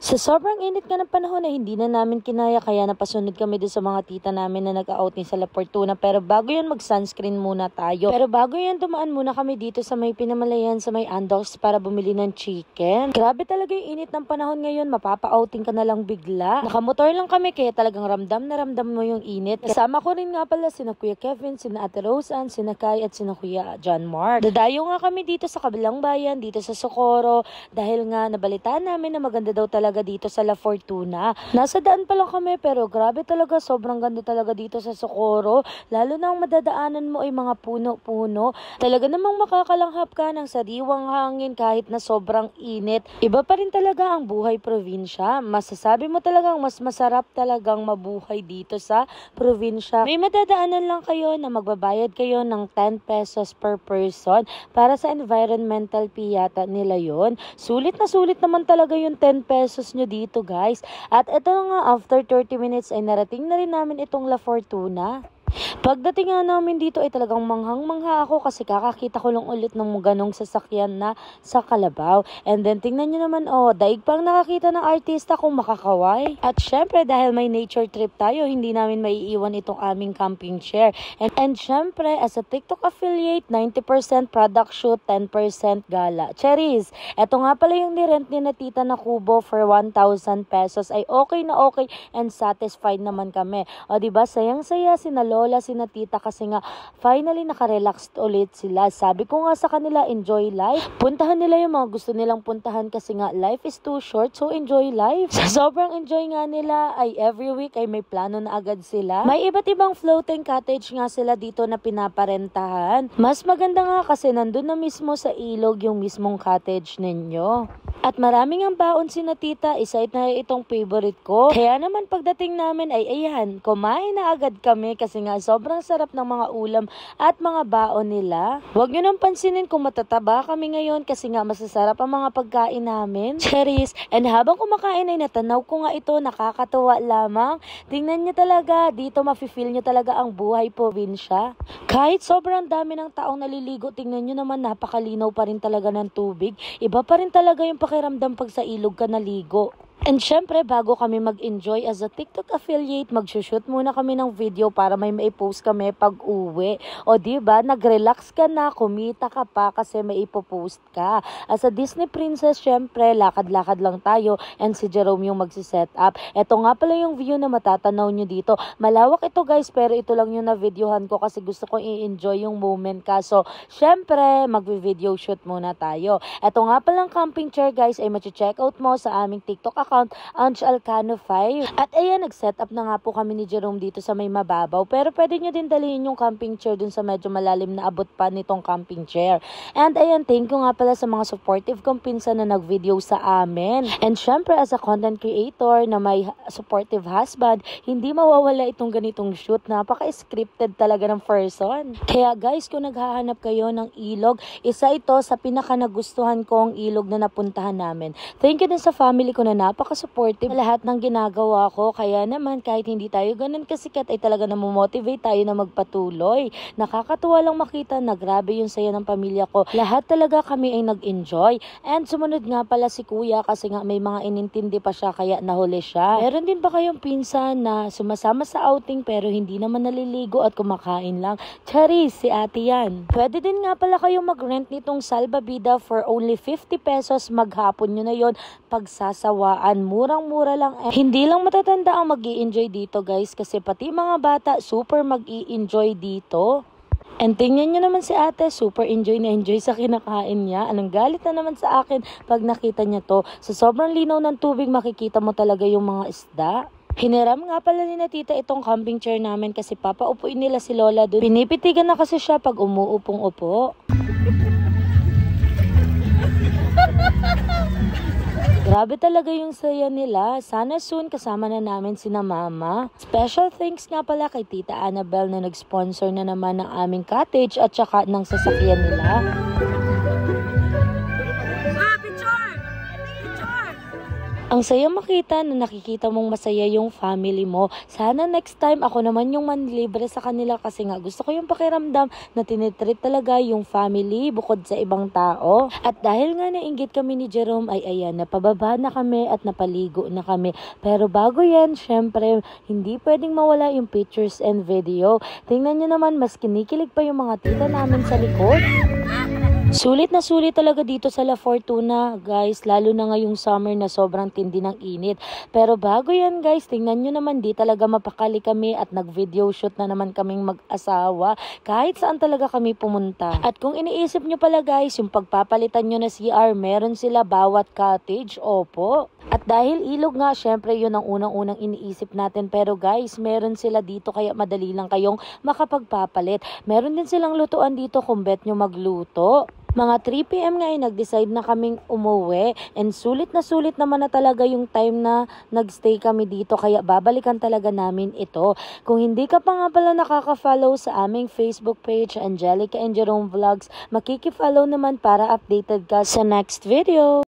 Sa sobrang init nga ng panahon na hindi na namin kinaya, kaya napasunod kami din sa mga tita namin na nag-outing sa La Fortuna. Pero bago yun, mag-sunscreen muna tayo. Pero bago yan, dumaan muna kami dito sa may Pinamalayan, sa may Andox para bumili ng chicken. Grabe talaga yung init ng panahon ngayon, mapapa-outing ka na lang bigla. Nakamotor lang kami kaya talagang ramdam na ramdam mo yung init. Kasama ko rin nga pala sina Kuya Kevin, sina Ate Roseanne, sina Kai at sina Kuya John Mark. Dadayo nga kami dito sa kabilang bayan, dito sa Socorro, dahil nga nabalitaan namin na maganda daw talaga dito sa La Fortuna. Nasa daan pa lang kami pero grabe talaga, sobrang ganda talaga dito sa Socorro. Lalo na ang madadaanan mo ay mga puno-puno. Talaga namang makakalanghap ka ng sariwang hangin kahit na sobrang init. Iba pa rin talaga ang buhay probinsya. Masasabi mo talagang mas masarap talagang mabuhay dito sa probinsya. May madadaanan lang kayo na magbabayad kayo ng 10 pesos per person para sa environmental fee yata nila yon. Sulit naman talaga yung 10 pesos nyo dito guys. At ito nga, after 30 minutes ay narating na rin namin itong La Fortuna. Pagdating nga namin dito ay talagang manghang-mangha ako kasi kakakita ko lang ulit ng ganong sasakyan na sa Kalabaw. And then tingnan nyo naman, daig pang nakakita ng artista kung makakaway. At syempre dahil may nature trip tayo, hindi namin maiiwan itong aming camping chair. And syempre as a TikTok affiliate, 90% product shoot, 10% gala. Cherries, eto nga pala yung nirent ni na tita na kubo for 1,000 pesos ay okay na okay and satisfied naman kami. O diba, sayang-saya sina Lola, sina tita kasi nga finally nakarelax ulit sila. Sabi ko nga sa kanila, enjoy life. Puntahan nila yung mga gusto nilang puntahan kasi nga life is too short, so enjoy life. Sa sobrang enjoy nga nila ay every week ay may plano na agad sila. May iba't ibang floating cottage nga sila dito na pinaparentahan. Mas maganda nga kasi nandun na mismo sa ilog yung mismong cottage ninyo. At maraming ang baon sina tita, isa na itong favorite ko. Kaya naman pagdating namin ay ayan, kumain na agad kami kasi nga sobrang sarap ng mga ulam at mga baon nila. Huwag nyo nang pansinin kung matataba kami ngayon kasi nga masasarap ang mga pagkain namin. Cherries. And habang kumakain ay natanaw ko nga ito, nakakatuwa lamang. Tingnan nyo talaga, dito mafe-feel nyo talaga ang buhay probinsya. Kahit sobrang dami ng taong naliligo, tingnan nyo naman napakalinaw pa rin talaga ng tubig. Iba pa rin talaga yung pakiramdam pag sa ilog ka naligo. And syempre, bago kami mag-enjoy as a TikTok affiliate, mag-shoot muna kami ng video para may maipost kami pag uwi. O diba, nag-relax ka na, kumita ka pa kasi may ipopost ka. As a Disney princess, syempre, lakad-lakad lang tayo and si Jerome yung magsiset up. Ito nga pala yung view na matatanaw nyo dito. Malawak ito guys, pero ito lang yung na-videohan ko kasi gusto ko i-enjoy yung moment ka. So, syempre, mag-video shoot muna tayo. Ito nga palang camping chair guys ay machi-check out mo sa aming TikTok account, Ange Alcano 5. At ayan, nag-set up na nga po kami ni Jerome dito sa may mababaw. Pero pwede nyo din dalhin yung camping chair dun sa medyo malalim na abot pa nitong camping chair. And ayan, thank you nga pala sa mga supportive kong pinsan na nag-video sa amin. And syempre, as a content creator na may supportive husband, hindi mawawala itong ganitong shoot. Napaka-scripted talaga ng person. Kaya guys, kung naghahanap kayo ng ilog, isa ito sa pinaka-nagustuhan kong ilog na napuntahan namin. Thank you din sa family ko na napaka-supportive sa lahat ng ginagawa ko. Kaya naman kahit hindi tayo ganun kasikat ay talaga namomotivate tayo na magpatuloy. Nakakatuwa lang makita na grabe yung saya ng pamilya ko. Lahat talaga kami ay nag-enjoy. And sumunod nga pala si kuya kasi nga may mga inintindi pa siya kaya nahuli siya. Meron din ba kayong pinsan na sumasama sa outing pero hindi naman naliligo at kumakain lang? Charis, si ate yan. Pwede din nga pala kayong mag-rent nitong Salbabida for only 50 pesos. Maghapon nyo na yon pagsasawaan. Murang-mura lang. Hindi lang matatanda ang mag-i-enjoy dito guys kasi pati mga bata super mag-i-enjoy dito. And tingnan nyo naman si ate, super enjoy na enjoy sa kinakain niya. Anong galit na naman sa akin pag nakita niya to. Sa sobrang linaw ng tubig makikita mo talaga yung mga isda. Hiniram nga pala ni na tita itong camping chair namin kasi papaupuin nila si Lola doon. Pinipitigan na kasi siya pag umuupong-upo. Grabe talaga yung saya nila. Sana soon kasama na namin sina mama. Special thanks nga pala kay Tita Annabelle na nag-sponsor na naman ng aming cottage at saka ng sasakyan nila. Ang saya makita na nakikita mong masaya yung family mo. Sana next time ako naman yung manlibre sa kanila kasi nga gusto ko yung pakiramdam na tinitreat talaga yung family bukod sa ibang tao. At dahil nga nainggit kami ni Jerome ay ayan, napababa na kami at napaligo na kami. Pero bago yan, syempre, hindi pwedeng mawala yung pictures and video. Tingnan nyo naman, mas kinikilig pa yung mga tita namin sa likod. Sulit na sulit talaga dito sa La Fortuna, guys, lalo na ngayong summer na sobrang tindi ng init. Pero bago yan, guys, tingnan nyo naman, di talaga mapakali kami at nag-video shoot na naman kaming mag-asawa kahit saan talaga kami pumunta. At kung iniisip nyo pala, guys, yung pagpapalitan nyo na CR, meron sila bawat cottage, opo. At dahil ilog nga, syempre yun ang unang-unang iniisip natin. Pero guys, meron sila dito kaya madali lang kayong makapagpapalit. Meron din silang lutuan dito kung bet nyo magluto. Mga 3 PM nga ay nag-decide na kaming umuwi and sulit naman na talaga yung time na nagstay kami dito kaya babalikan talaga namin ito. Kung hindi ka pa nga pala nakaka-follow sa aming Facebook page, Angelica and Jerome Vlogs, makiki-follow naman para updated ka sa next video.